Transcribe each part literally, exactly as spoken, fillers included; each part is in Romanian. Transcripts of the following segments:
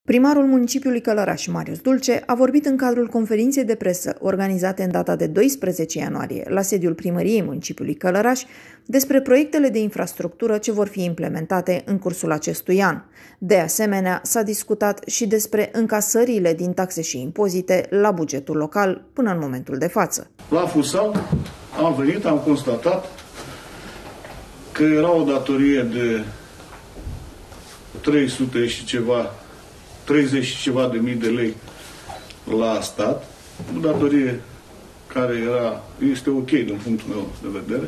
Primarul municipiului Călăraș, Marius Dulce, a vorbit în cadrul conferinței de presă organizate în data de doisprezece ianuarie la sediul primăriei municipiului Călăraș despre proiectele de infrastructură ce vor fi implementate în cursul acestui an. De asemenea, s-a discutat și despre încasările din taxe și impozite la bugetul local până în momentul de față. La Fusal am venit, am constatat că era o datorie de trei sute și ceva treizeci și ceva de mii de lei la stat, o datorie care era, este ok din punctul meu de vedere.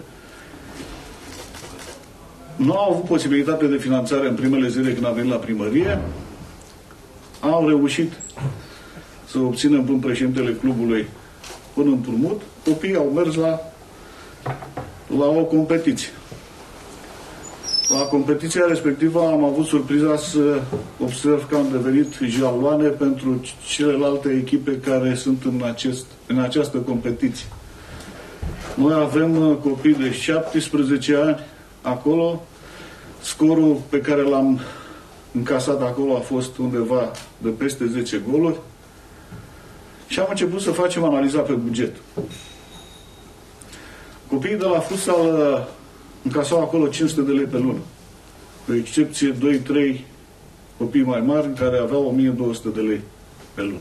Nu au avut posibilitate de finanțare în primele zile când am venit la primărie. Am reușit să obținem până președintele clubului un împrumut. Copiii au mers la, la o competiție. La competiția respectivă am avut surpriza să observ că am devenit jaloane pentru celelalte echipe care sunt în, acest, în această competiție. Noi avem copii de șaptesprezece ani acolo. Scorul pe care l-am încasat acolo a fost undeva de peste zece goluri. Și am început să facem analiza pe buget. Copiii de la futsal încasau acolo cinci sute de lei pe lună. Cu excepție doi trei copii mai mari care aveau o mie două sute de lei pe lună.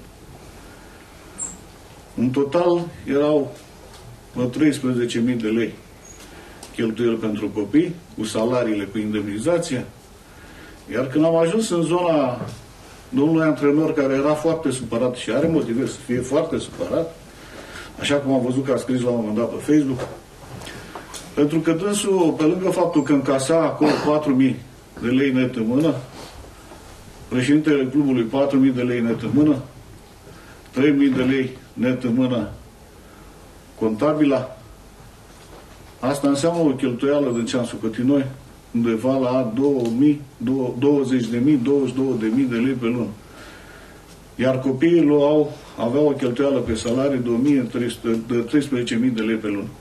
În total erau treisprezece mii de lei cheltuieli pentru copii, cu salariile, cu indemnizația. Iar când am ajuns în zona domnului antrenor, care era foarte supărat și are motive să fie foarte supărat, așa cum am văzut că a scris la un moment dat pe Facebook, pentru că dânsul, pe lângă faptul că încasa acolo patru mii de lei net în mână, președintele clubului patru mii de lei net în mână, trei mii de lei net în mână contabila, asta înseamnă o cheltuială din ce am socotit noi, undeva la douăzeci de mii, douăzeci și două de mii de lei pe lună. Iar copiii au, aveau o cheltuială pe salarii de treisprezece mii de lei pe lună.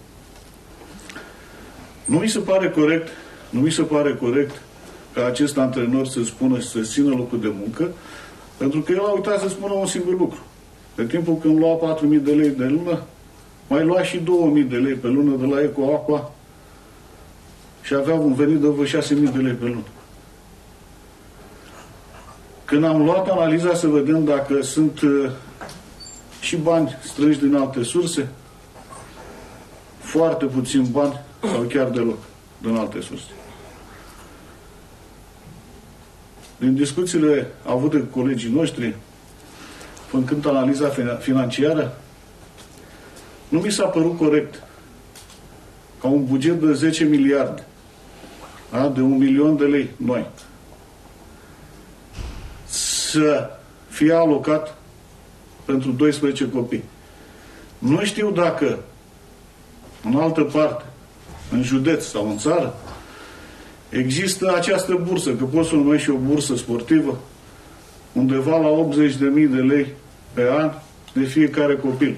Nu mi se pare corect, nu mi se pare corect ca acest antrenor să spună și să țină locul de muncă, pentru că el a uitat să spună un singur lucru. Pe timpul când lua patru mii de lei de lună, mai lua și două mii de lei pe lună de la Eco Aqua și avea un venit de vreo șase mii de lei pe lună. Când am luat analiza să vedem dacă sunt uh, și bani strânși din alte surse, foarte puțin bani sau chiar deloc din alte surse. Din discuțiile avute cu colegii noștri, făcând analiza financiară, nu mi s-a părut corect ca un buget de zece miliarde, da, de un milion de lei noi, să fie alocat pentru doisprezece copii. Nu știu dacă în altă parte, în județ sau în țară, există această bursă, că poți să numești și o bursă sportivă, undeva la optzeci de mii de lei pe an de fiecare copil.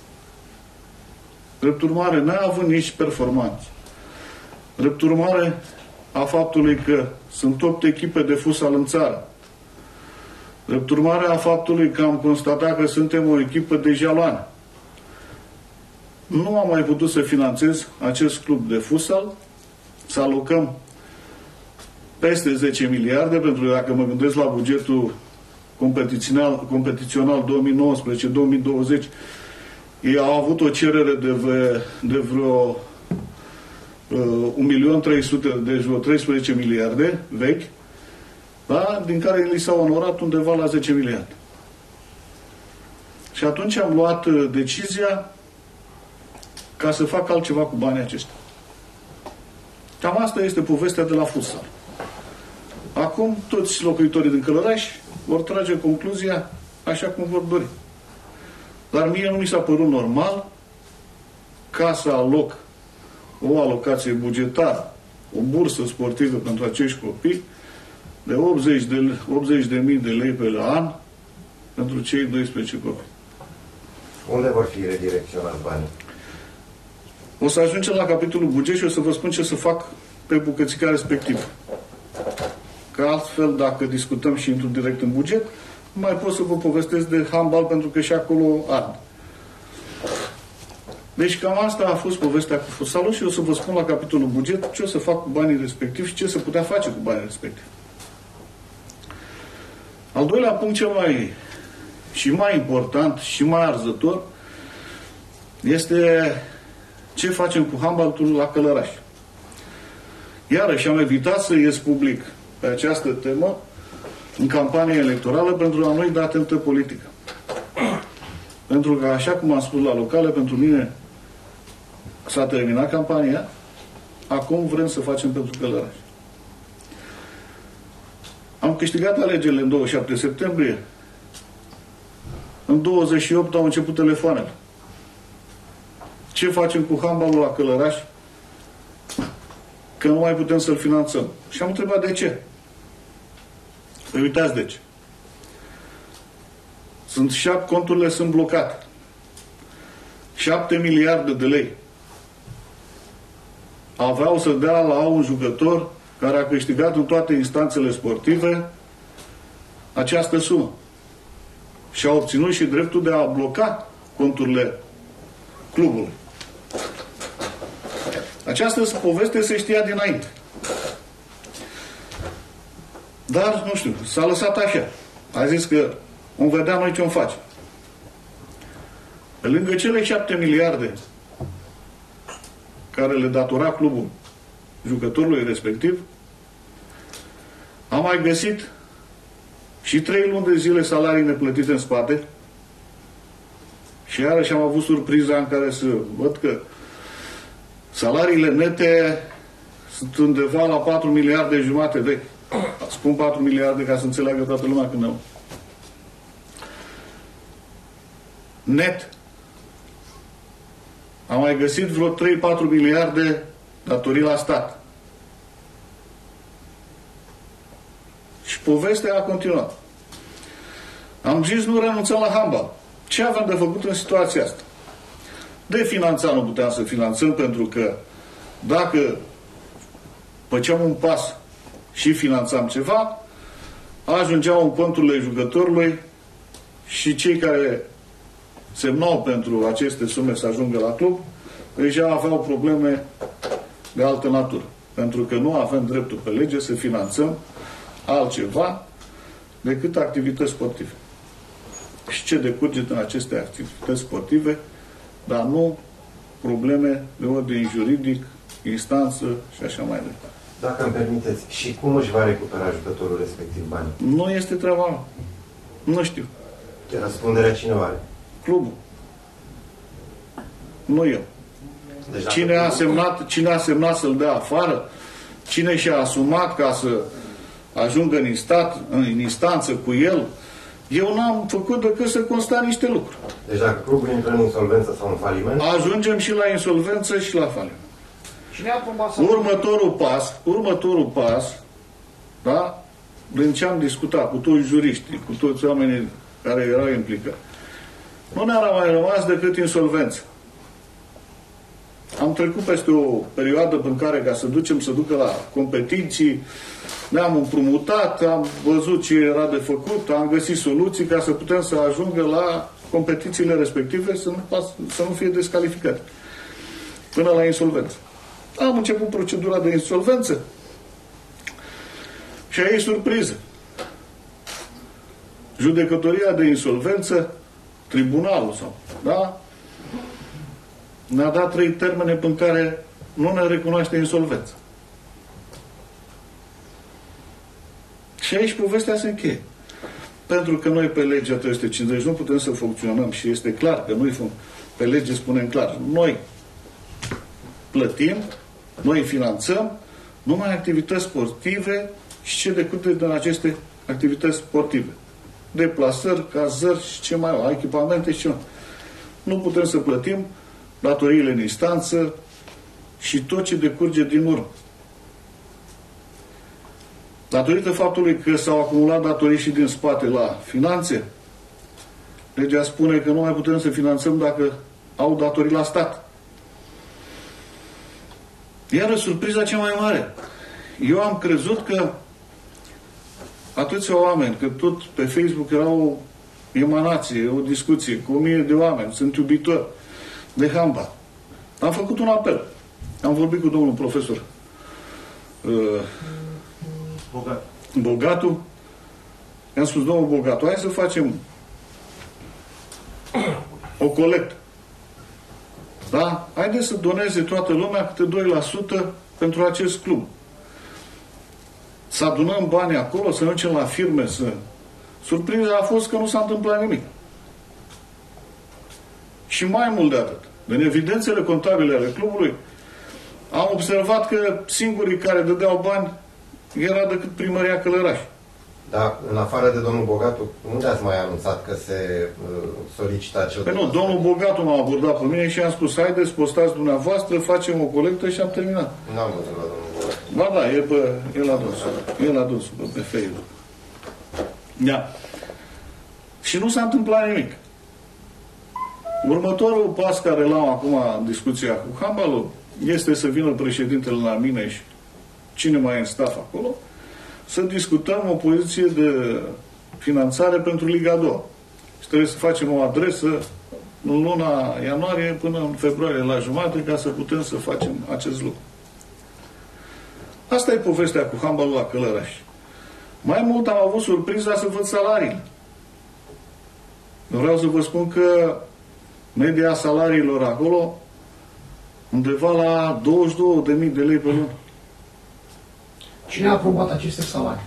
Drept urmare, neavând nici performanță, drept urmare a faptului că sunt opt echipe de futsal în țară, drept urmare a faptului că am constatat că suntem o echipă de jaloane, nu am mai putut să finanțez acest club de futsal, să alocăm peste zece miliarde, pentru că dacă mă gândesc la bugetul competițional, competițional două mii nouăsprezece două mii douăzeci, ei au avut o cerere de, ve, de vreo uh, un milion trei sute, de vreo treisprezece miliarde vechi, da? Din care li s-au onorat undeva la zece miliarde. Și atunci am luat uh, decizia ca să fac altceva cu banii aceștia. Cam asta este povestea de la futsal. Acum toți locuitorii din Călăraș vor trage concluzia așa cum vor dori. Dar mie nu mi s-a părut normal ca să aloc o alocație bugetară, o bursă sportivă pentru acești copii de optzeci de mii de lei pe an pentru cei doisprezece copii. Unde vor fi redirecționați banii? O să ajungem la capitolul buget și o să vă spun ce să fac pe bucățica respectivă. că altfel, dacă discutăm și intru direct în buget, nu mai pot să vă povestesc de handbal, pentru că și acolo ard. Deci cam asta a fost povestea cu futsalul și o să vă spun la capitolul buget ce o să fac cu banii respectivi și ce se putea face cu banii respectivi. Al doilea punct, cel mai și mai important și mai arzător, este ce facem cu handbalul la Călăraș. Iarăși am evitat să ies public pe această temă în campanie electorală pentru a nu-i da atentă politică. Pentru că, așa cum am spus la locale, pentru mine s-a terminat campania, acum vrem să facem pentru Călăraș. Am câștigat alegerile în douăzeci și șapte septembrie. În douăzeci și opt au început telefoanele. Ce facem cu handbalul la Călăraș? Că nu mai putem să-l finanțăm. Și am întrebat de ce. Păi uitați de ce. Sunt șapte, conturile sunt blocate. șapte miliarde de lei aveau să dea la un jucător care a câștigat în toate instanțele sportive această sumă. Și a obținut și dreptul de a bloca conturile clubului. Această poveste se știa dinainte. Dar, nu știu, s-a lăsat așa. A zis că vom vedea noi ce-o face. Pe lângă cele șapte miliarde care le datora clubul jucătorului respectiv, am mai găsit și trei luni de zile salarii neplătite în spate și iarăși am avut surpriza în care să văd că salariile nete sunt undeva la patru miliarde jumate vechi. Spun patru miliarde ca să înțeleagă toată lumea când nu. Net. Am mai găsit vreo trei patru miliarde datorii la stat. Și povestea a continuat. Am zis nu renunțăm la handbal. Ce avem de făcut în situația asta? De finanțat nu puteam să finanțăm, pentru că dacă făceam un pas și finanțam ceva, ajungeau în conturile jucătorului și cei care semnau pentru aceste sume să ajungă la club deja aveau probleme de altă natură. Pentru că nu avem dreptul pe lege să finanțăm altceva decât activități sportive. Și ce decurge din aceste activități sportive, dar nu probleme de ordine juridic, instanță și așa mai departe. Dacă îmi permiteți, și cum își va recupera jucătorul respectiv banii? Nu este treaba mea. Nu știu. Răspunderea cine o are? Clubul. Nu eu. Deci cine a semnat, cine a semnat să-l dea afară, cine și-a asumat ca să ajungă în, instat, în instanță cu el, eu n-am făcut decât să constat niște lucruri. Deci dacă clubul intră în insolvență sau în faliment? Ajungem și la insolvență și la faliment. Următorul pas, următorul pas, da? Din ce am discutat cu toți juriștii, cu toți oamenii care erau implicați, nu ne-a mai rămas decât insolvență. Am trecut peste o perioadă în care, ca să ducem să ducă la competiții, ne-am împrumutat, am văzut ce era de făcut, am găsit soluții ca să putem să ajungă la competițiile respective, să nu, pas, să nu fie descalificate. Până la insolvență. Am început procedura de insolvență și aici surpriză. Judecătoria de insolvență, tribunalul sau, da? Ne-a dat trei termene în care nu ne recunoaște insolvența. Și aici povestea se încheie. Pentru că noi pe legea trei sute cincizeci nu putem să funcționăm și este clar că noi pe lege spunem clar. Noi plătim, noi finanțăm numai activități sportive și ce decurge din aceste activități sportive. Deplasări, cazări și ce mai au, echipamente și ce mai. Nu putem să plătim datoriile în instanță și tot ce decurge din urmă. Datorită faptului că s-au acumulat datorii și din spate la finanțe, legea spune că nu mai putem să finanțăm dacă au datorii la stat. Iar surpriza cea mai mare. Eu am crezut că atâția oameni, că tot pe Facebook era o emanație, o discuție cu o mie de oameni, sunt iubitori de handbal. Am făcut un apel. Am vorbit cu domnul profesor uh, Bogat. Bogatu. I-am spus, domnul Bogatu, hai să facem o colectă. Da? Haideți să doneze toată lumea câte doi la sută pentru acest club. Să adunăm banii acolo, să ne ducem la firme, să... Surpriza a fost că nu s-a întâmplat nimic. Și mai mult de atât. În evidențele contabile ale clubului am observat că singurii care dădeau bani era decât primăria Călăraș. Dar, în afară de domnul Bogatu, unde ați mai anunțat că se uh, solicită acel... Păi nu, domnul Bogatu m-a abordat pe mine și am spus, haideți, postați dumneavoastră, facem o colectă și am terminat. N-am văzut la domnul Bogatu. Ba da, e pe, el a dus. El a dus pe, pe Facebook. Da. Și nu s-a întâmplat nimic. Următorul pas care l-am acum în discuția cu handbalul este să vină președintele la mine și cine mai e în staff acolo, să discutăm o poziție de finanțare pentru Liga a doua. Și trebuie să facem o adresă în luna ianuarie până în februarie la jumate ca să putem să facem acest lucru. Asta e povestea cu handbalul la Călăraș. Mai mult am avut surpriza să văd salariile. Vreau să vă spun că media salariilor acolo undeva la douăzeci și două de mii de lei pe lună. Cine a aprobat aceste salarii?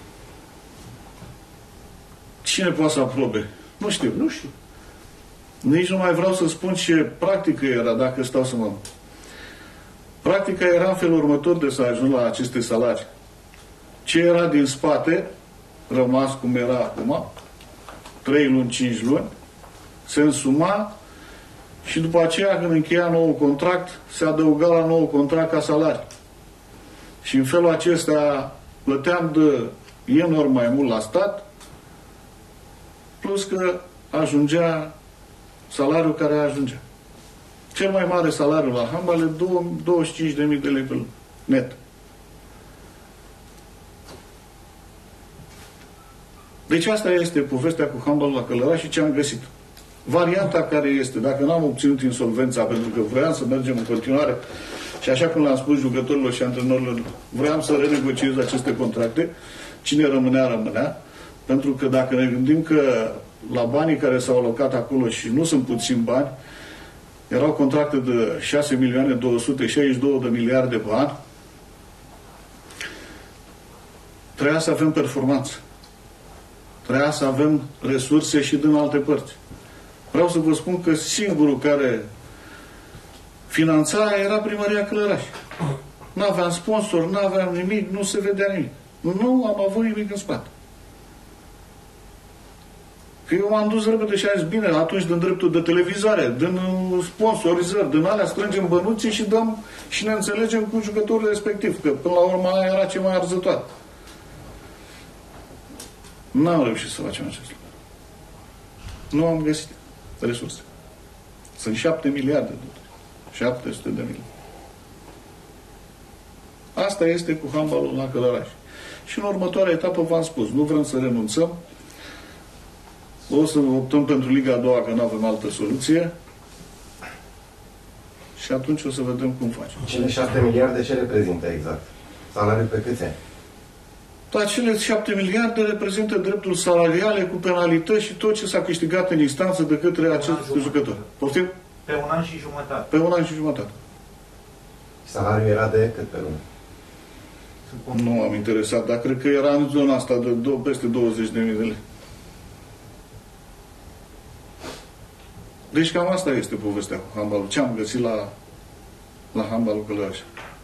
Cine poate să aprobe? Nu știu. Nu știu. Nici nu mai vreau să spun ce practică era, dacă stau să mă... Practica era în felul următor de să ajung la aceste salarii. Ce era din spate, rămas cum era acum, trei luni, cinci luni, se însuma și după aceea, când încheia nou contract, se adăuga la nou contract ca salarii. Și în felul acesta plăteam de enorm mai mult la stat, plus că ajungea salariul care ajungea. Cel mai mare salariu la handbal e douăzeci și cinci de mii de lei pe lună, net. Deci asta este povestea cu handbalul la Călăraș și ce am găsit. Varianta care este, dacă n-am obținut insolvența, pentru că vreau să mergem în continuare și așa cum le-am spus jucătorilor și antrenorilor, vreau să renegociez aceste contracte, cine rămânea, rămânea, pentru că dacă ne gândim că la banii care s-au alocat acolo și nu sunt puțini bani, erau contracte de șase milioane două sute șaizeci și două de miliarde pe an, trebuia să avem performanță. Trebuia să avem resurse și din alte părți. Vreau să vă spun că singurul care finanța era primăria Călăraș. N-aveam sponsor, n-aveam nimic, nu se vedea nimic. Nu am avut nimic în spate. Că eu m-am dus repede și am zis, bine, atunci dăm dreptul de televizare, din sponsorizări, din alea strângem bănuții și dăm și ne înțelegem cu jucătorul respectiv, că până la urmă aia era ce mai arzătoare. N-am reușit să facem acest lucru. Nu am găsit resurse. Sunt șapte miliarde de dolari. șapte sute de milioane. Asta este cu handbalul la Călăraș. Și în următoarea etapă v-am spus, nu vrem să renunțăm. O să optăm pentru Liga a doua, că nu avem altă soluție. Și atunci o să vedem cum facem. Cele șapte miliarde ce reprezintă exact? Salariul pe câți ani? Acele șapte miliarde reprezintă dreptul salariale cu penalități și tot ce s-a câștigat în instanță de către acest jucător. Poftim? Pe un an și jumătate. Pe un an și jumătate. Salariul era de cât pe lună? Nu am interesat, dar cred că era în zona asta de do- peste douăzeci de mii de lei. Deci cam asta este povestea cu handbalul. Ce am găsit la, la handbalul Călăraș.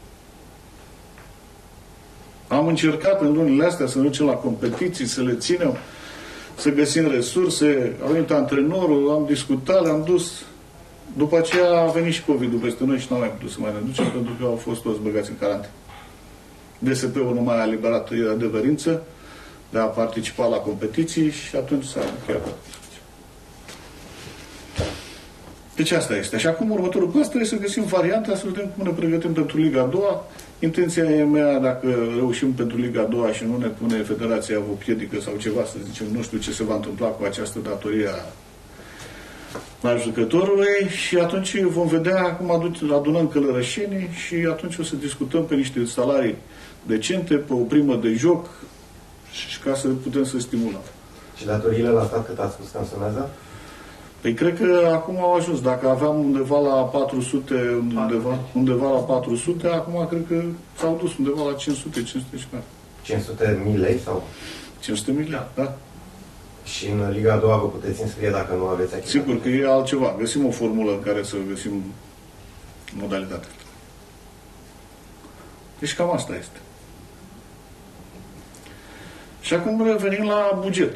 Am încercat în lunile astea să ne ducem la competiții, să le ținem, să găsim resurse. A venit antrenorul, am discutat, le-am dus. După aceea a venit și COVID-ul peste noi și n-am mai putut să mai ne ducem, pentru că au fost toți băgați în carantină. D S P-ul nu mai a liberat adevărință de a participa la competiții și atunci s-a încheiat. Deci asta este. Și acum următorul pas trebuie să găsim varianta, să vedem cum ne pregătim pentru Liga a doua. Intenția e mea, dacă reușim pentru Liga a doua și nu ne pune Federația o piedică sau ceva, să zicem, nu știu ce se va întâmpla cu această datorie a jucătorului, și atunci vom vedea cum adunăm călărășenii și atunci o să discutăm pe niște salarii decente, pe o primă de joc, și ca să putem să stimulăm. Și datoriile la stat cât ați spus că însumează? Păi cred că acum au ajuns. Dacă aveam undeva la patru sute, undeva, undeva la patru sute, acum cred că s-au dus undeva la cinci sute, cinci sute și mai. cinci sute mii lei sau? cinci sute mii, da. Și în Liga a doua vă puteți înscrie dacă nu aveți achitat? Sigur că e altceva. Găsim o formulă în care să găsim modalitatea. Deci cam asta este. Și acum revenim la buget.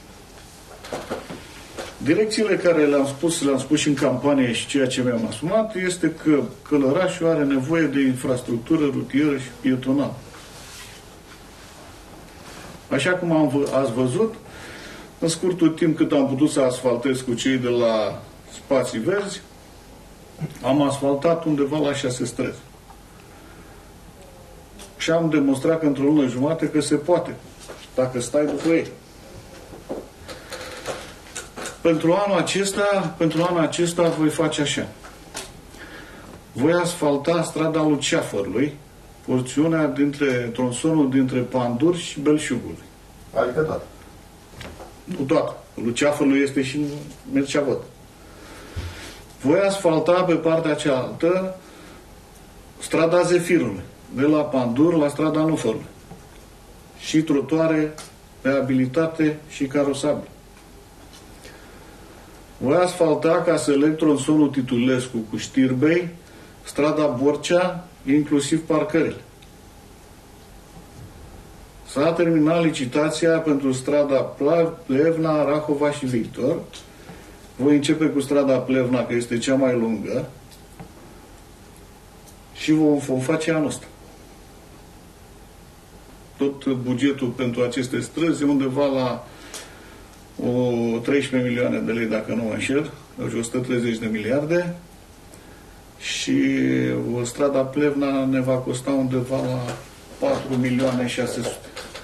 Direcțiile care le-am spus, le-am spus și în campanie și ceea ce mi-am asumat, este că Călărașul are nevoie de infrastructură rutieră și pietonală. Așa cum am, ați văzut, în scurtul timp cât am putut să asfaltez cu cei de la Spații Verzi, am asfaltat undeva la șase străzi. Și am demonstrat că într-o lună jumate că se poate, dacă stai după ei. Pentru anul acesta, pentru anul acesta voi face așa. Voi asfalta strada Luceafărului, porțiunea dintre tronsonul dintre Pandur și Belșugului. Adică toată. Nu toată. Luceafărului este și Mircea Văd. Voi asfalta pe partea cealaltă strada Zefirului, de la Pandur la strada Nufărului. Și trotuare, reabilitate și carosabil. Voi asfalta ca să leg tronsonul Titulescu cu Știrbei, strada Borcea, inclusiv parcările. S-a terminat licitația pentru strada Plevna, Rahova și Victor. Voi începe cu strada Plevna, că este cea mai lungă, și vom, vom face anul ăsta. Tot bugetul pentru aceste străzi e undeva la o treisprezece milioane de lei, dacă nu mă înșel, deci o sută treizeci de miliarde, și o strada Plevna ne va costa undeva la patru milioane șase sute.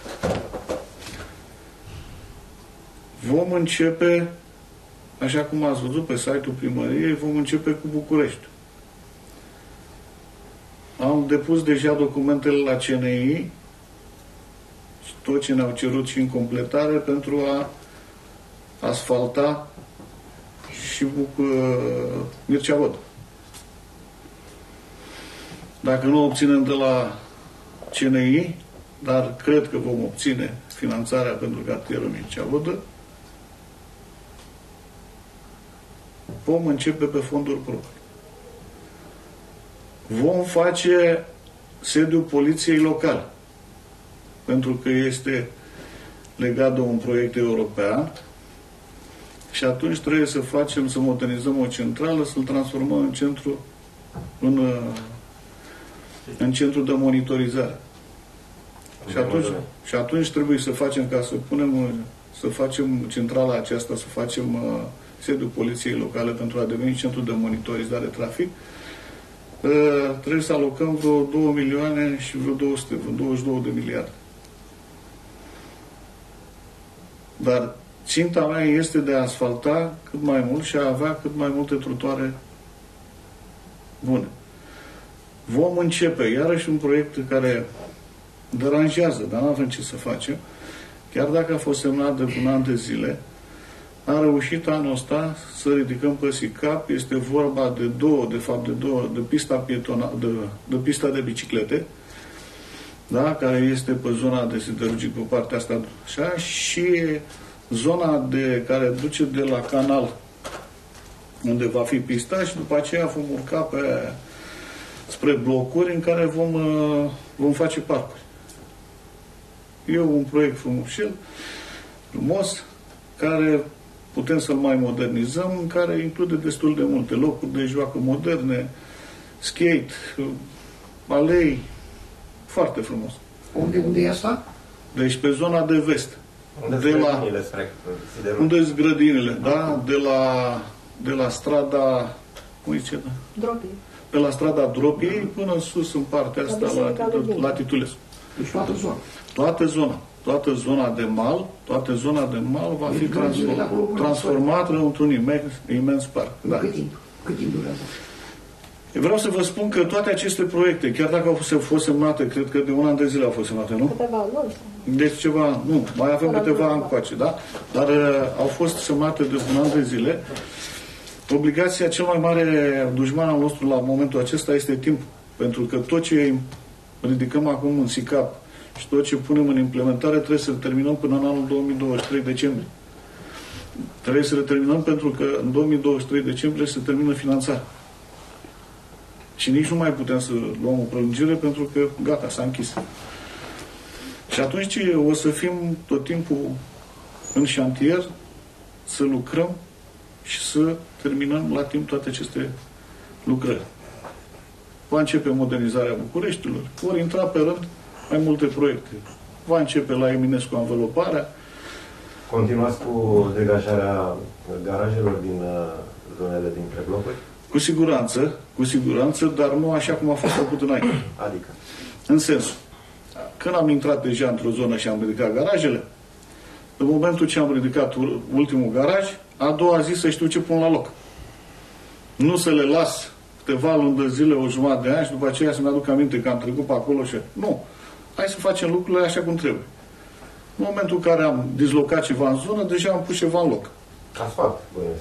Vom începe, așa cum ați văzut pe site-ul primăriei, vom începe cu București. Am depus deja documentele la C N I și tot ce ne-au cerut și în completare pentru a asfalta și Buc Mircea Văd. Dacă nu obținem de la C N I, dar cred că vom obține finanțarea pentru cartierul Mircea Văd, vom începe pe fonduri proprii. Vom face sediul poliției locale, pentru că este legat de un proiect european și atunci trebuie să facem, să modernizăm o centrală, să-l transformăm în centru, în, în centru de monitorizare. Și atunci, și atunci trebuie să facem, ca să punem, să facem centrala aceasta, să facem uh, sediul poliției locale pentru a deveni centru de monitorizare trafic, uh, trebuie să alocăm vreo două milioane și vreo două sute, vreo douăzeci și două de miliarde. Dar ținta mea este de a asfalta cât mai mult și a avea cât mai multe trotuare bune. Vom începe iarăși un proiect care deranjează, dar nu avem ce să facem. Chiar dacă a fost semnat de un an de zile, am reușit anul ăsta să ridicăm pe SICAP. Este vorba de două, de fapt de două, de pista pietona, de, de pista de biciclete, da, care este pe zona de siderurgic pe partea asta, așa, și zona de, care duce de la canal, unde va fi pista, și după aceea vom urca pe, spre blocuri în care vom, vom face parcuri. E un proiect frumușel, frumos, care putem să-l mai modernizăm, care include destul de multe locuri de joacă moderne, skate, alei, foarte frumos. Unde, unde e asta? Deci pe zona de vest. Unde de la, unde sunt grădinile, da? De la, de la strada, cum zice, da? Dropie. pe la strada Dropiei până în sus, în partea asta, la, la Titulescu. Deci toată zona. Toată zona. Toată zona de mal, toată zona de mal va fi transformată, transformată într-un imens, imens parc. Da. Cât timp? Cât timp durează? Vreau să vă spun că toate aceste proiecte, chiar dacă au fost, fost semnate, cred că de un an de zile au fost semnate, nu? Câteva luni. Deci ceva, nu, mai avem câteva ani coace, da? Dar uh, au fost semnate de un an de zile. Obligația, cel mai mare dușman al nostru la momentul acesta este timpul. Pentru că tot ce ridicăm acum în SICAP și tot ce punem în implementare trebuie să terminăm până în anul două mii douăzeci și trei decembrie. Trebuie să le terminăm pentru că în două mii douăzeci și trei decembrie se termină finanțarea. Și nici nu mai putem să luăm o prelungire pentru că gata, s-a închis. Și atunci o să fim tot timpul în șantier, să lucrăm și să terminăm la timp toate aceste lucrări. Va începe modernizarea Bucureștilor, vor intra pe rând mai multe proiecte. Va începe la Eminescu anveloparea. Continuați cu degajarea garajelor din uh, zonele dintre blocuri? Cu siguranță, cu siguranță, dar nu așa cum a fost făcut înainte. Adică? În sensul, când am intrat deja într-o zonă și am ridicat garajele, în momentul ce am ridicat ultimul garaj, a doua zi să știu ce pun la loc. Nu să le las câteva luni de zile, o jumătate de ani și după aceea să-mi aduc aminte că am trecut pe acolo și... Nu. Hai să facem lucrurile așa cum trebuie. În momentul în care am dislocat ceva în zonă, deja am pus ceva în loc. Asfalt, bănuiesc.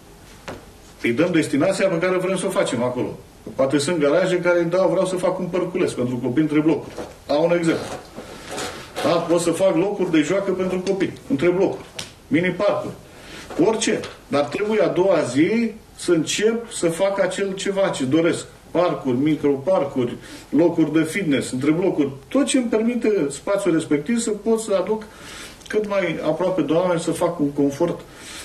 Îi dăm destinația pe care vrem să o facem acolo. Poate sunt garaje care îi dau, vreau să fac un părculeț pentru copii între blocuri. Au un exemplu. Da? Pot să fac locuri de joacă pentru copii, între blocuri. Mini-parcuri. Orice. Dar trebuie a doua zi să încep să fac acel ceva ce doresc. Parcuri, microparcuri, locuri de fitness, între blocuri. Tot ce îmi permite spațiul respectiv să pot să aduc cât mai aproape de oameni, să fac un confort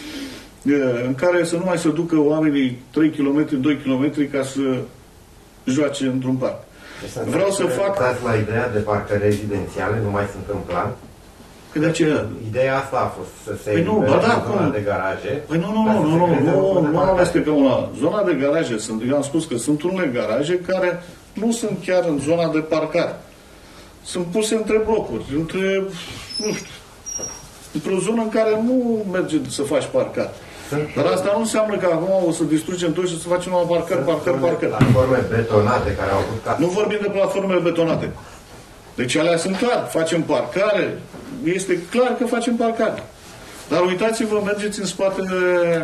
în care să nu mai se ducă oamenii trei kilometri, doi kilometri ca să joace într-un parc. Deci vreau să fac... la ideea de parcă rezidențiale, nu mai sunt în plan. Că de aceea... Ideea asta a fost să se păi nu, ba da, zona cum? de garaje. Păi nu, nu, nu, nu, nu, nu, nu amestecăm una. Zona de garaje, sunt, eu am spus că sunt unele garaje care nu sunt chiar în zona de parcare. Sunt puse între blocuri, între, nu știu, într-o zonă în care nu merge să faci parcare. Dar asta nu înseamnă că acum o să distrugem tot și să facem numai parcări, parcări, parcări. Platforme betonate care au avut casă. Nu vorbim de platformele betonate. Deci alea sunt clar. Facem parcare. Este clar că facem parcare. Dar uitați-vă, mergeți în spatele...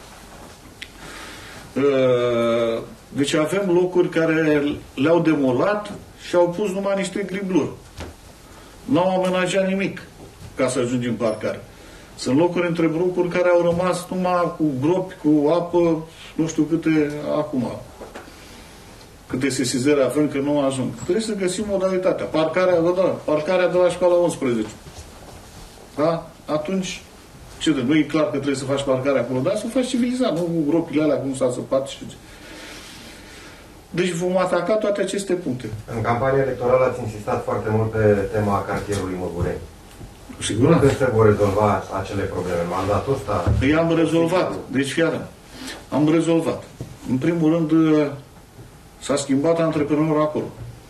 Uh, deci avem locuri care le-au demolat și au pus numai niște gribluri. N-au amenajat nimic ca să ajungem în parcare. Sunt locuri între blocuri care au rămas numai cu gropi, cu apă, nu știu câte acum. Câte sesizări avem că nu ajung. Trebuie să găsim modalitatea. Parcarea, da, da, parcarea de la școala unsprezece. Da? Atunci, ce de? Nu e clar că trebuie să faci parcarea acolo, dar să faci civilizat, nu cu gropile alea, cum s-a săpat și... Deci vom ataca toate aceste puncte. În campania electorală ați insistat foarte mult pe tema cartierului Măgureni. Sigur. Când se vor rezolva acele probleme? Mandatul ăsta? Păi am rezolvat. Deci, fiară, am rezolvat. În primul rând, s-a schimbat antreprenorul acolo.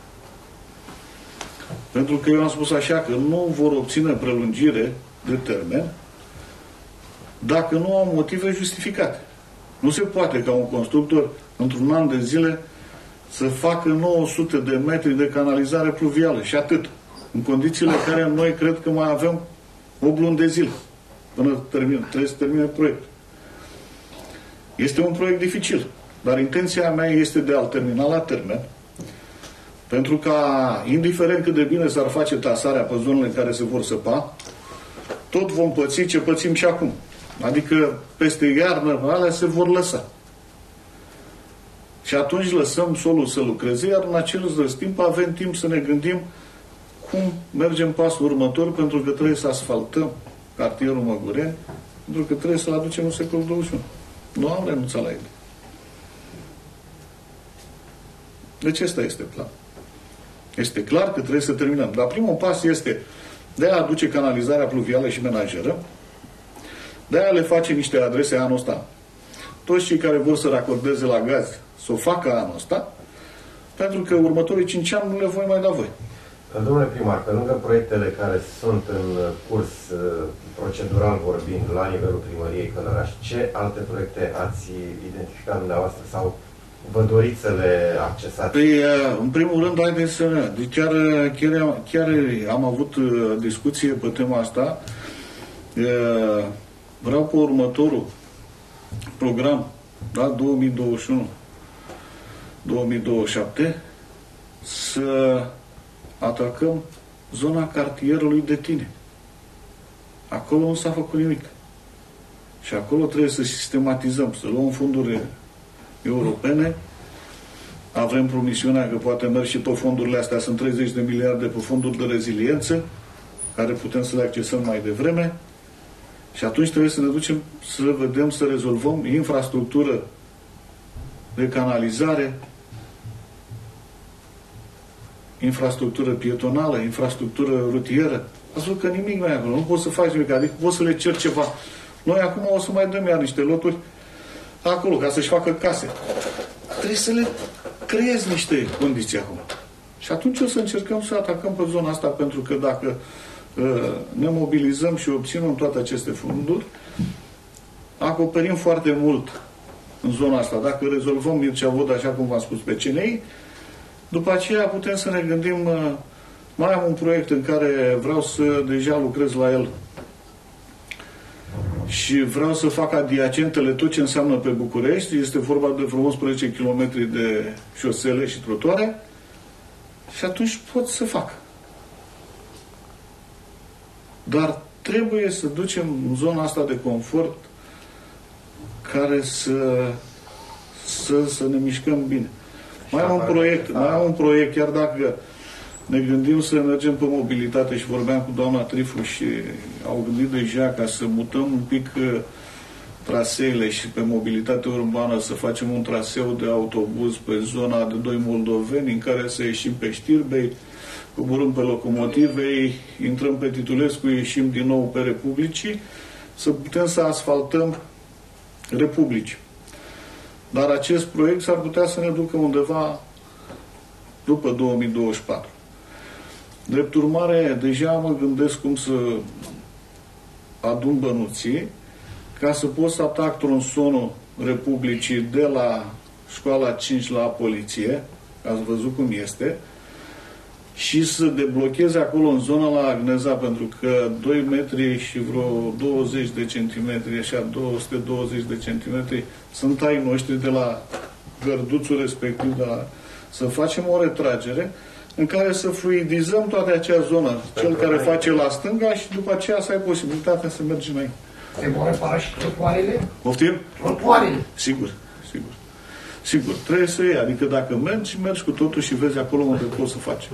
Pentru că eu am spus așa, că nu vor obține prelungire de termen dacă nu au motive justificate. Nu se poate ca un constructor, într-un an de zile, să facă nouă sute de metri de canalizare pluvială și atât. În condițiile în care noi cred că mai avem opt luni de zile până termin, trebuie să termine proiectul. Este un proiect dificil, dar intenția mea este de a-l termina la termen, pentru ca, indiferent cât de bine s-ar face tasarea pe zonele în care se vor săpa, tot vom păți ce pățim și acum. Adică, peste iarnă, alea se vor lăsa. Și atunci lăsăm solul să lucreze, iar în acel timp avem timp să ne gândim cum mergem pasul următor, pentru că trebuie să asfaltăm cartierul Măgureni, pentru că trebuie să-l aducem în secolul douăzeci și unu. Nu am renunțat la el. Deci ăsta este plan. Este clar că trebuie să terminăm. Dar primul pas este de a aduce canalizarea pluvială și menajeră, de a le face niște adrese anul ăsta. Toți cei care vor să racordeze la gaz să o facă anul ăsta, pentru că următorii cinci ani nu le voi mai da voi. Domnule primar, pe lângă proiectele care sunt în curs procedural vorbind la nivelul primăriei Călăraș, ce alte proiecte ați identificat dumneavoastră sau vă doriți să le accesați? Păi, în primul rând, haideți să... Deci chiar, chiar, chiar am avut discuție pe tema asta. Vreau pe următorul program, da, două mii douăzeci și unu două mii douăzeci și șapte, să atacăm zona cartierului de Tine. Acolo nu s-a făcut nimic. Și acolo trebuie să sistematizăm, să luăm fonduri europene. Avem promisiunea că poate merg și pe fondurile astea, sunt treizeci de miliarde pe fonduri de reziliență, care putem să le accesăm mai devreme. Și atunci trebuie să ne ducem să vedem, să rezolvăm infrastructură de canalizare, infrastructură pietonală, infrastructură rutieră. Ați văzut că nimic nu e acolo. Nu poți să faci nimic. Adică poți să le ceri ceva. Noi acum o să mai dăm iar niște loturi acolo, ca să-și facă case. Trebuie să le creezi niște condiții acum. Și atunci o să încercăm să atacăm pe zona asta, pentru că dacă uh, ne mobilizăm și obținem toate aceste fonduri, acoperim foarte mult în zona asta. Dacă rezolvăm Mircea Vodă, așa cum v-am spus, pe C N I, după aceea putem să ne gândim, uh, mai am un proiect în care vreau să deja lucrez la el și vreau să fac adiacentele tot ce înseamnă pe București. Este vorba de vreo unsprezece kilometri de șosele și trotuare și atunci pot să fac. Dar trebuie să ducem în zona asta de confort care să, să, să ne mișcăm bine. Mai am un proiect, mai am un proiect, chiar dacă ne gândim să mergem pe mobilitate și vorbeam cu doamna Trifu și au gândit deja ca să mutăm un pic uh, traseele și pe mobilitate urbană să facem un traseu de autobuz pe zona de doi moldoveni în care să ieșim pe Știrbei, coborâm pe Locomotivei, intrăm pe Titulescu, ieșim din nou pe Republicii, să putem să asfaltăm Republici. Dar acest proiect s-ar putea să ne ducă undeva după două mii douăzeci și patru. Drept urmare, deja mă gândesc cum să adun bănuții ca să pot să atac tronsonul Republicii de la școala cinci la poliție, ați văzut cum este, și să deblocheze acolo în zona la Agneza, pentru că doi metri și vreo douăzeci de centimetri, așa două sute douăzeci de centimetri, sunt ai noștri de la gărduțul respectiv, de la... să facem o retragere în care să fluidizăm toată acea zonă. Cel care face la stânga și după aceea să ai posibilitatea să mergi înainte. Se vor repara și trotuarele? Poftim? Trotuarele. Sigur, sigur. Sigur, trebuie să iei. Adică dacă mergi, mergi cu totul și vezi acolo unde poți să faci.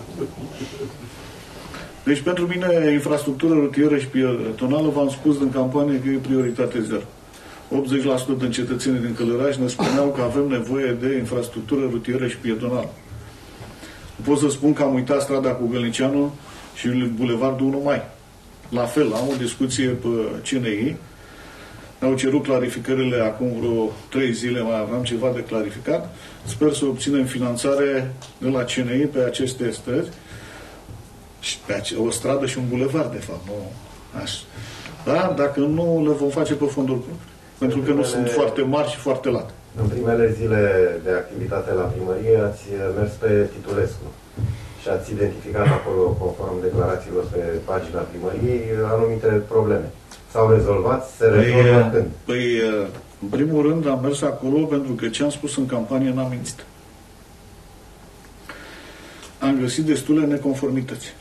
Deci pentru mine infrastructura rutieră și pietonală, v-am spus în campanie că e prioritate zero. optzeci la sută din cetățenii din Călăraș ne spuneau că avem nevoie de infrastructură rutieră și pietonală. Pot să spun că am uitat strada cu Gălnicianu și Bulevardul unu Mai. La fel, am o discuție pe C N I. Ne-au cerut clarificările acum vreo trei zile, mai aveam ceva de clarificat. Sper să obținem finanțare de la C N I pe aceste străzi. Și pe o stradă și un bulevard, de fapt. Nu, așa. Da? Dacă nu, le vom face pe fonduri proprii. Pentru că nu sunt foarte mari și foarte late. În primele zile de activitate la primărie ați mers pe Titulescu și ați identificat acolo, conform declarațiilor pe pagina primăriei, anumite probleme. S-au rezolvat? Se rezolvă când? Păi, în primul rând am mers acolo pentru că ce am spus în campanie n-am mințit. Am găsit destule neconformități.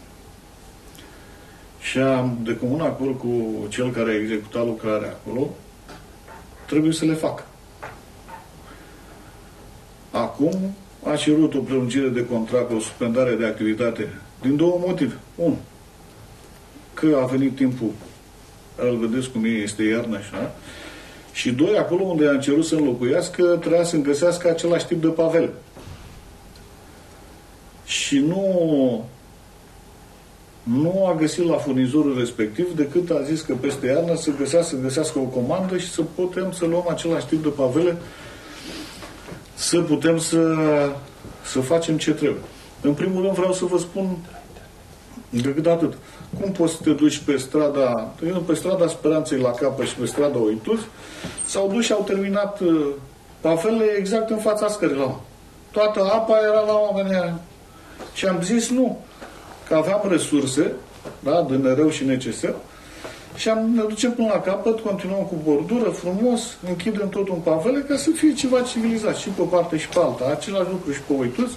Și am, de comun acord cu cel care a executat lucrarea acolo, trebuie să le facă. Acum a cerut o prelungire de contract, o suspendare de activitate, din două motive. Unu, că a venit timpul, îl vedeți cum e, este iarnă așa, și doi, acolo unde a cerut să înlocuiască, trebuia să găsească același tip de pavel. Și nu, nu a găsit la furnizorul respectiv decât a zis că peste iarnă să găsească, să găsească o comandă și să putem să luăm același tip de pavele, să putem să să facem ce trebuie. În primul rând vreau să vă spun decât atât. Cum poți să te duci pe strada, pe strada Speranței la Capăt și pe strada Oituți, s-au dus și au terminat uh, pavelele exact în fața scării. Toată apa era la oamenii. Și am zis nu, că aveam resurse, da, de nereu și necesar, și am, ne ducem până la capăt, continuăm cu bordură, frumos, închidem totul în pavele ca să fie ceva civilizat și pe o parte și pe alta. Același lucru și pe Oituți.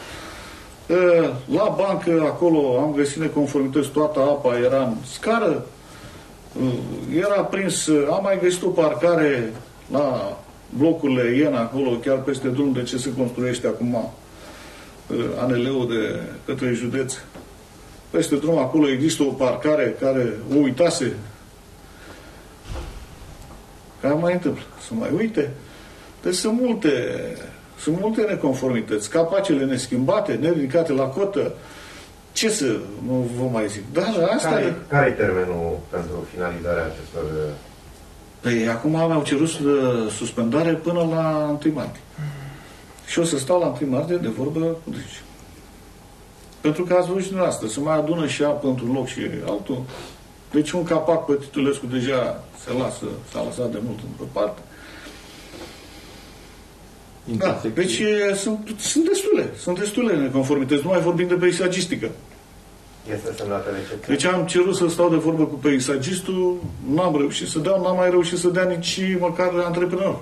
La bancă, acolo, am găsit neconformități, toată apa era în scară, era prins, am mai găsit o parcare la blocurile Iena, acolo, chiar peste drum de ce se construiește acum A N L-ul de către județ. Peste drum, acolo, există o parcare care o uitase. Care mai întâmplă? Să mai uite? Deci sunt multe... Sunt multe neconformități, capacele neschimbate, neridicate la cotă. Ce să nu vă mai zic? Dar asta care, e... Care e termenul pentru finalizarea acestor... Păi acum mi-au cerut suspendare până la întâi martie. Și o să stau la întâi martie de vorbă cu deci. Pentru că ați văzut și dumneavoastră, se mai adună și apă într-un loc și altul. Deci un capac pe Titulescu deja se lasă, s-a lăsat de mult într-o parte. Da, deci sunt, sunt destule, sunt destule neconformități, nu mai vorbim de peisagistică. Este semnată recepție. Deci am cerut să stau de vorbă cu peisagistul, n-am reușit să dea, n-am mai reușit să dea nici măcar antreprenor.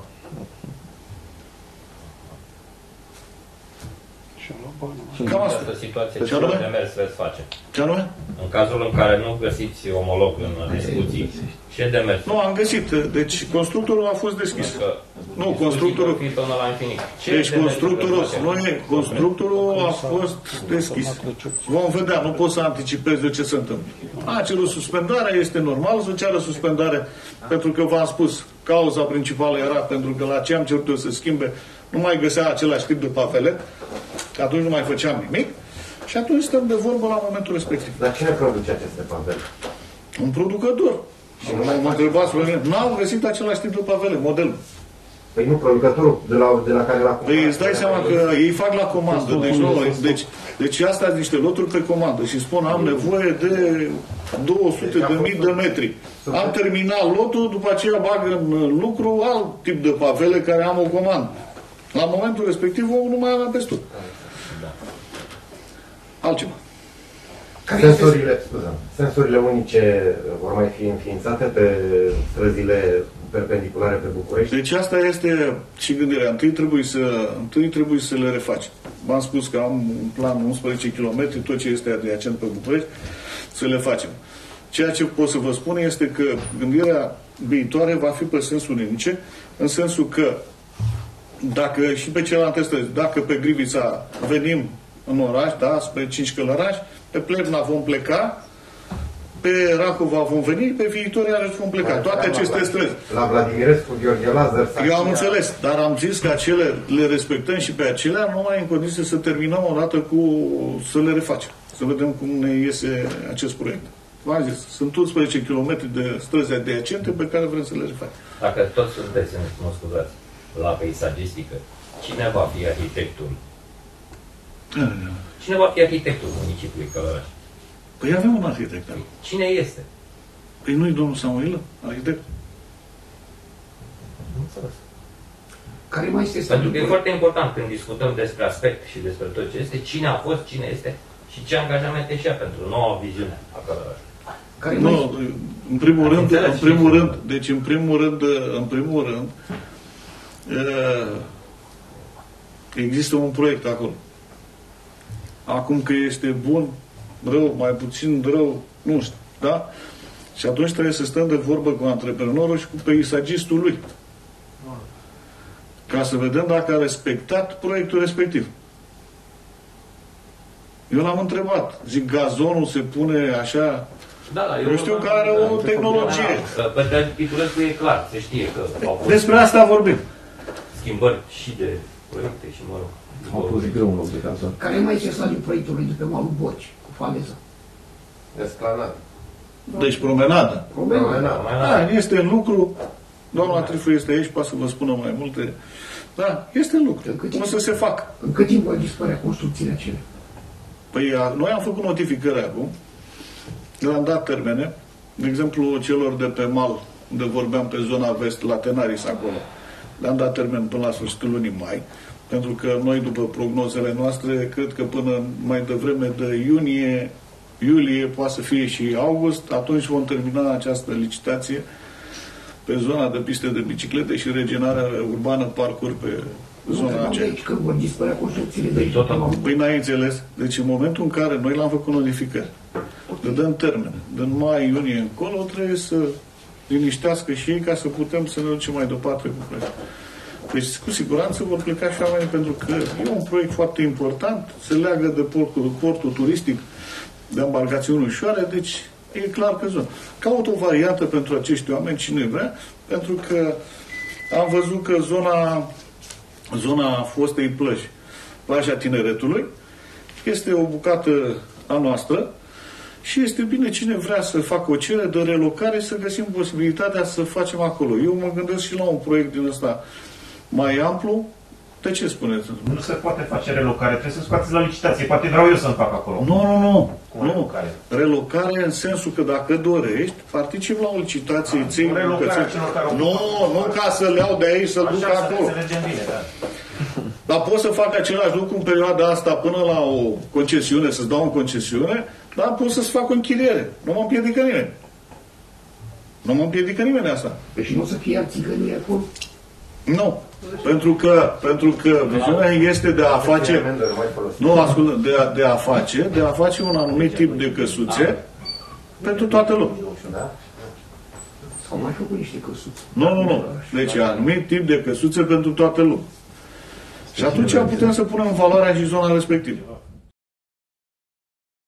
Și în această situație ce demers veți face? Ce anume? În cazul în care nu găsiți omolog în discuții, ce demers? Nu, am găsit. Deci constructorul a fost deschis. Nu, constructorul... Deci constructorul, noi, constructorul a fost deschis. Vom vedea, nu pot să anticipez de ce se întâmplă. A cerut suspendarea, este normal să ceară suspendare, pentru că v-am spus, cauza principală era pentru că la ce am cerut eu să schimbe, nu mai găsea același tip de pavele, că atunci nu mai făceam nimic, și atunci stăm de vorbă la momentul respectiv. Dar cine produce aceste pavele? Un producător. Și nu mai mă întrebați pe mine. N-au găsit același tip de pavele, model. Păi nu, producătorul de la, de la care l-a cumpărat. Păi îți dai seama că ei fac la comandă. Deci, nu, deci, deci asta sunt niște loturi pe comandă și spun am nevoie de două sute de mii de metri. Am terminat lotul, după aceea bag în lucru alt tip de pavele care am o comandă. La momentul respectiv omul nu mai avea destul. Altceva. Sensorile, scuza, sensorile unice vor mai fi înființate pe străzile perpendiculare pe București? Deci asta este și gândirea. Întâi trebuie să, întâi trebuie să le refacem. V-am spus că am un plan unsprezece kilometri, tot ce este adiacent pe București, să le facem. Ceea ce pot să vă spun este că gândirea viitoare va fi pe sensul unice, în sensul că dacă și pe celelalte străzi, dacă pe Grivița venim în oraș, da, spre cinci Călărași, pe Plevna vom pleca, pe Racova vom veni, pe viitor iarăși vom pleca. Toate aceste străzi. La Vladimirescu, Gheorghe Lazar, Sacia... Eu am înțeles, dar am zis că acele le respectăm și pe acelea, numai în condiție să terminăm o dată cu... să le refacem. Să vedem cum ne iese acest proiect. V-am zis, sunt unsprezece kilometri de străzi adiacente pe care vrem să le refacem. Dacă tot sunteți, mă scuzați, la peisagistică, cine va fi arhitectul? Cine va fi arhitectul municipiului Călărași? Păi avem un arhitect. Cine este? Păi nu-i domnul Samuilă, arhitect? Nu înțeles. Care mai este Pentru că e foarte important când discutăm despre aspect și despre tot ce este, cine a fost, cine este și ce angajamente și-a pentru noua viziune a Călărașului. Nu, în primul rând, în primul rând, deci în primul rând, în primul rând, există un proiect acolo. Acum că este bun, rău, mai puțin rău, nu știu, da? Și atunci trebuie să stăm de vorbă cu antreprenorul și cu peisagistul lui. Ca să vedem dacă a respectat proiectul respectiv. Eu l-am întrebat. Zic, gazonul se pune așa... Da, da, eu, eu știu că are o tehnologie. Pe Titulescu e clar, se știe că au fost... Despre asta vorbim. Schimbări și de proiecte și, mă rog... Au pus greu un loc de gazon. Care mai este stadiul proiectului de pe malul Boci, cu faleză? Esplanadă. Deci promenadă. Promenadă. Da, este în lucru. Doamna Trifu este aici, poate să vă spună mai multe. Da, este lucru. O să se facă. În cât timp va dispărea construcțiile acelea? Păi noi am făcut notificări acum, le-am dat termene, de exemplu celor de pe mal, unde vorbeam pe zona vest, la Tenaris acolo, le-am dat termen până la sfârșitul lunii mai, pentru că noi, după prognozele noastre, cred că până mai devreme de iunie, iulie, poate să fie și august, atunci vom termina această licitație pe zona de piste de biciclete și regenerarea urbană, parcuri pe zona aceea. Deci când vor dispărea construcțiile de aici? Păi n-ai înțeles? Deci în momentul în care noi l-am făcut notificări, le dăm termen, din mai, iunie încolo, trebuie să liniștească și ei ca să putem să ne ducem mai departe cu proiectul. Deci cu siguranță vor pleca și oamenii, pentru că e un proiect foarte important, se leagă de portul, portul turistic, de embarcațiuni ușoare, deci e clar că zonă. Caut o variantă pentru acești oameni, cine vrea, pentru că am văzut că zona, zona fostei plăci, plaja Tineretului, este o bucată a noastră și este bine, cine vrea să facă o cerere de relocare, să găsim posibilitatea să facem acolo. Eu mă gândesc și la un proiect din ăsta mai amplu. De ce spuneți? Nu se poate face relocare, trebuie să scoateți la licitație. Poate vreau eu să-mi fac acolo. Nu, nu, nu. Cum relocare? Relocare în sensul că dacă dorești, particip la o licitație, A, ții relocarea celor care au Nu, nu ca să le iau de aici să duc Așa acolo. să înțelegem bine, da. Dar pot să fac același lucru în perioada asta până la o concesiune, să-ți dau în concesiune, dar pot să-ți fac o închiriere. Nu mă împiedică nimeni. Nu mă împiedică nimeni asta. Deci nu o să fie țigănie acolo? Nu. Pentru că, pentru că viziunea este de a face, nu ascultă, de a, de a face, de a face un anumit tip de căsuțe pentru toată lumea. S-au mai făcut niște căsuțe. Nu, nu, nu. Deci anumit tip de căsuțe pentru toată lumea. Și atunci putem să punem în valoare și zona respectivă.